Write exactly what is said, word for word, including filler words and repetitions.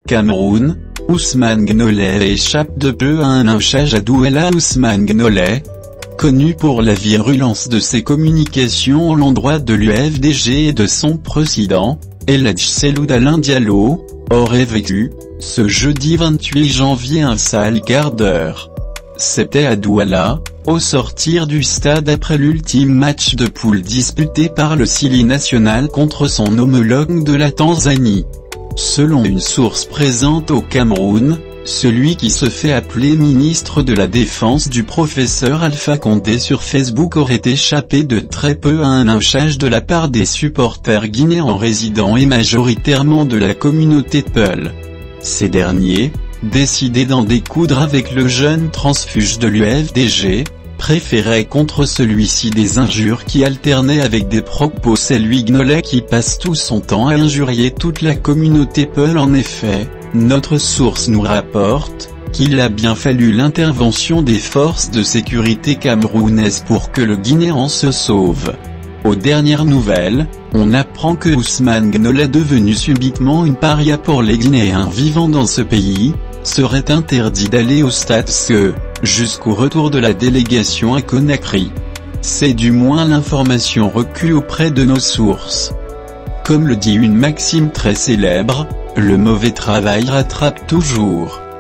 Cameroun, Ousmane Gnollet échappe de peu à un lynchage à Douala. Ousmane Gnollet, connu pour la virulence de ses communications à l'endroit de l'U F D G et de son président, El Hadj Seloud Alain Diallo, aurait vécu, ce jeudi vingt-huit janvier un sale quart d'heure. C'était à Douala, au sortir du stade après l'ultime match de poule disputé par le Sili national contre son homologue de la Tanzanie. Selon une source présente au Cameroun, celui qui se fait appeler ministre de la Défense du professeur Alpha Condé sur Facebook aurait échappé de très peu à un lynchage de la part des supporters guinéens résidents et majoritairement de la communauté Peul. Ces derniers, décidés d'en découdre avec le jeune transfuge de l'U F D G, préféraient contre celui-ci des injures qui alternaient avec des propos. C'est lui Gnollet qui passe tout son temps à injurier toute la communauté Peul. En effet, notre source nous rapporte qu'il a bien fallu l'intervention des forces de sécurité camerounaises pour que le Guinéen se sauve. Aux dernières nouvelles, on apprend que Ousmane Gnollet, devenu subitement une paria pour les Guinéens vivant dans ce pays, serait interdit d'aller au stade ce, jusqu'au retour de la délégation à Conakry. C'est du moins l'information reçue auprès de nos sources. Comme le dit une maxime très célèbre, le mauvais travail rattrape toujours.